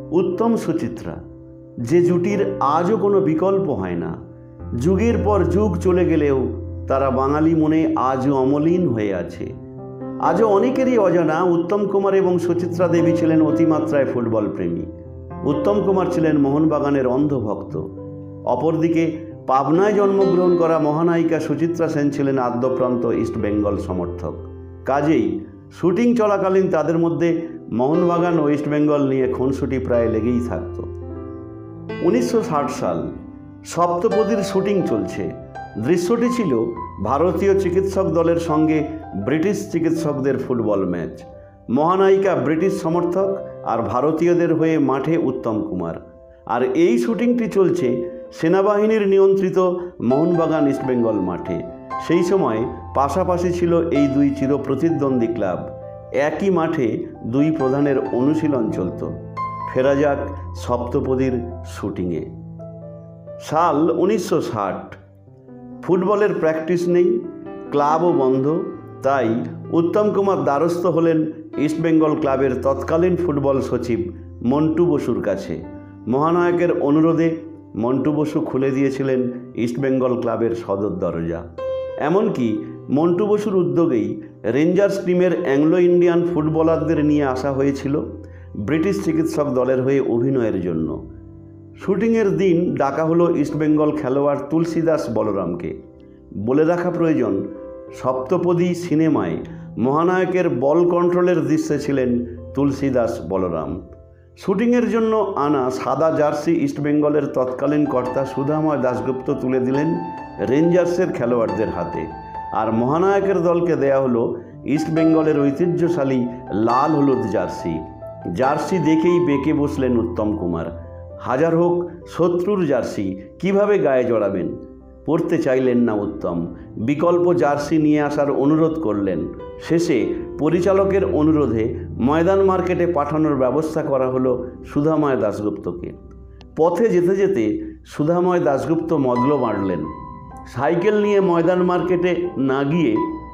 উত্তম সুচিত্রা, যে জুটির আজও কোনো বিকল্প হয় না। যুগের পর যুগ চলে গেলেও তারা বাঙালি মনে আজও অমলিন হয়ে আছে। আজও অনেকেরই অজানা উত্তম কুমার এবং সুচিত্রা দেবী ছিলেন অতিমাত্রায় ফুটবল প্রেমী। উত্তম কুমার ছিলেন মোহনবাগানের অন্ধভক্ত। অপরদিকে পাবনায় জন্মগ্রহণ করা মহানায়িকা সুচিত্রা সেন ছিলেন আদ্যপ্রান্ত ইস্টবেঙ্গল সমর্থক। কাজেই শুটিং চলাকালীন তাদের মধ্যে মোহনবাগান ও ইস্টবেঙ্গল নিয়ে খুনসুটি প্রায় লেগেই থাকত। 1960 সাল, সপ্তপদীর শুটিং চলছে। দৃশ্যটি ছিল ভারতীয় চিকিৎসক দলের সঙ্গে ব্রিটিশ চিকিৎসকদের ফুটবল ম্যাচ। মহানায়িকা ব্রিটিশ সমর্থক আর ভারতীয়দের হয়ে মাঠে উত্তম কুমার। আর এই শুটিংটি চলছে সেনাবাহিনীর নিয়ন্ত্রিত মোহনবাগান ইস্টবেঙ্গল মাঠে। সেই সময় পাশাপাশি ছিল এই দুই চিরপ্রতিদ্বন্দ্বী ক্লাব। একই মাঠে দুই প্রধানের অনুশীলন চলত। ফেরা যাক সপ্তপদীর শুটিংয়ে। সাল 1960। ফুটবলের প্র্যাকটিস নেই, ক্লাবও বন্ধ। তাই উত্তম কুমার দ্বারস্থ হলেন ইস্টবেঙ্গল ক্লাবের তৎকালীন ফুটবল সচিব মন্টু বসুর কাছে। মহানায়কের অনুরোধে মন্টু বসু খুলে দিয়েছিলেন ইস্টবেঙ্গল ক্লাবের সদর দরজা। এমনকি মন্টু বসুর উদ্যোগেই রেঞ্জার্স টিমের অ্যাংলো ইন্ডিয়ান ফুটবলারদের নিয়ে আসা হয়েছিল ব্রিটিশ চিকিৎসক দলের হয়ে অভিনয়ের জন্য। শুটিংয়ের দিন ডাকা হলো ইস্টবেঙ্গল খেলোয়াড় তুলসীদাস বলরামকে। বলে রাখা প্রয়োজন, সপ্তপদী সিনেমায় মহানায়কের বল কন্ট্রোলের দৃশ্যে ছিলেন তুলসীদাস বলরাম। শুটিংয়ের জন্য আনা সাদা জার্সি ইস্টবেঙ্গলের তৎকালীন কর্তা সুধাময় দাশগুপ্ত তুলে দিলেন রেঞ্জার্সের খেলোয়াড়দের হাতে। আর মহানায়কের দলকে দেয়া হলো ইস্টবেঙ্গলের ঐতিহ্যশালী লাল হলুদ জার্সি। জার্সি দেখেই বেঁকে বসলেন উত্তম কুমার। হাজার হোক শত্রুর জার্সি কিভাবে গায়ে জড়াবেন? পড়তে চাইলেন না উত্তম। বিকল্প জার্সি নিয়ে আসার অনুরোধ করলেন। শেষে পরিচালকের অনুরোধে ময়দান মার্কেটে পাঠানোর ব্যবস্থা করা হলো সুধাময় দাশগুপ্তকে। পথে যেতে যেতে সুধাময় দাশগুপ্ত মদলো বাড়লেন। সাইকেল নিয়ে ময়দান মার্কেটে না গিয়ে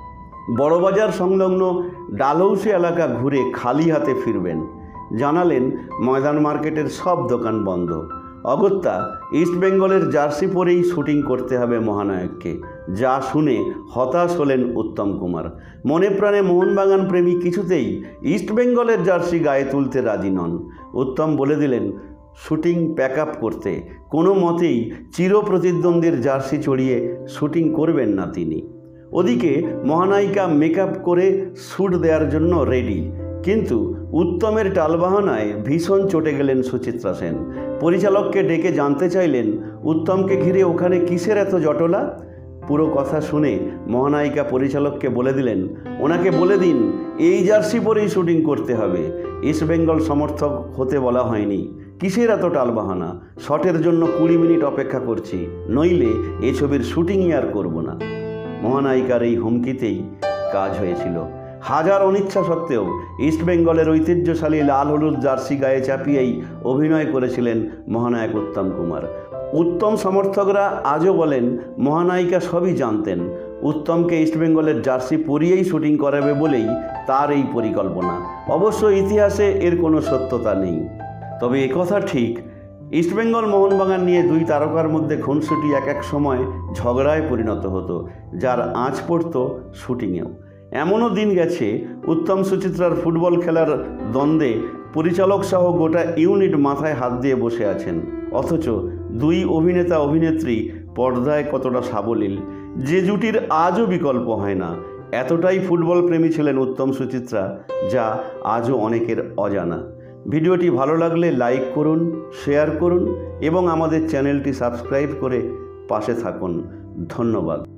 বড়বাজার সংলগ্ন ডালহৌসি এলাকা ঘুরে খালি হাতে ফিরবেন। জানালেন ময়দান মার্কেটের সব দোকান বন্ধ। অগত্যা ইস্টবেঙ্গলের জার্সি পরেই শুটিং করতে হবে মহানায়ককে। যা শুনে হতাশ হলেন উত্তম কুমার। মনে প্রাণে মোহনবাগান প্রেমী কিছুতেই ইস্টবেঙ্গলের জার্সি গায়ে তুলতে রাজি নন। উত্তম বলে দিলেন শুটিং প্যাক আপ করতে। কোনো মতেই চিরপ্রতিদ্বন্দ্বীর জার্সি চড়িয়ে শুটিং করবেন না তিনি। ওদিকে মহানায়িকা মেকআপ করে শ্যুট দেওয়ার জন্য রেডি। কিন্তু উত্তমের টালবাহানায় ভীষণ চটে গেলেন সুচিত্রা সেন। পরিচালককে ডেকে জানতে চাইলেন উত্তমকে ঘিরে ওখানে কিসের এত জটলা। পুরো কথা শুনে মহানায়িকা পরিচালককে বলে দিলেন, ওনাকে বলে দিন এই জার্সি পরেই শুটিং করতে হবে। ইস্টবেঙ্গল সমর্থক হতে বলা হয়নি। কিসের এত টালবাহানা? শটের জন্য 20 মিনিট অপেক্ষা করছি, নইলে এ ছবির শুটিংই আর করব না। মহানায়িকার এই হুমকিতেই কাজ হয়েছিল। হাজার অনিচ্ছা সত্ত্বেও ইস্টবেঙ্গলের ঐতিহ্যশালী লাল হলুদ জার্সি গায়ে চাপিয়েই অভিনয় করেছিলেন মহানায়ক উত্তম কুমার। উত্তম সমর্থকরা আজও বলেন মহানায়িকা সবই জানতেন। উত্তমকে ইস্টবেঙ্গলের জার্সি পরিয়েই শুটিং করাবে বলেই তার এই পরিকল্পনা। অবশ্য ইতিহাসে এর কোনো সত্যতা নেই। তবে একথা ঠিক, ইস্টবেঙ্গল মোহনবাগান নিয়ে দুই তারকার মধ্যে খুনসুটি এক এক সময় ঝগড়ায় পরিণত হতো, যার আঁচ পড়ত শুটিংয়েও। এমনও দিন গেছে উত্তম সুচিত্রার ফুটবল খেলার দ্বন্দ্বে পরিচালক সহ গোটা ইউনিট মাথায় হাত দিয়ে বসে আছেন। অথচ দুই অভিনেতা অভিনেত্রী পর্দায় কতটা সাবলীল, যে জুটির আজও বিকল্প হয় না। এতটাই ফুটবল প্রেমী ছিলেন উত্তম সুচিত্রা, যা আজও অনেকের অজানা। ভিডিওটি ভালো লাগলে লাইক করুন, শেয়ার করুন এবং আমাদের চ্যানেলটি সাবস্ক্রাইব করে পাশে থাকুন। ধন্যবাদ।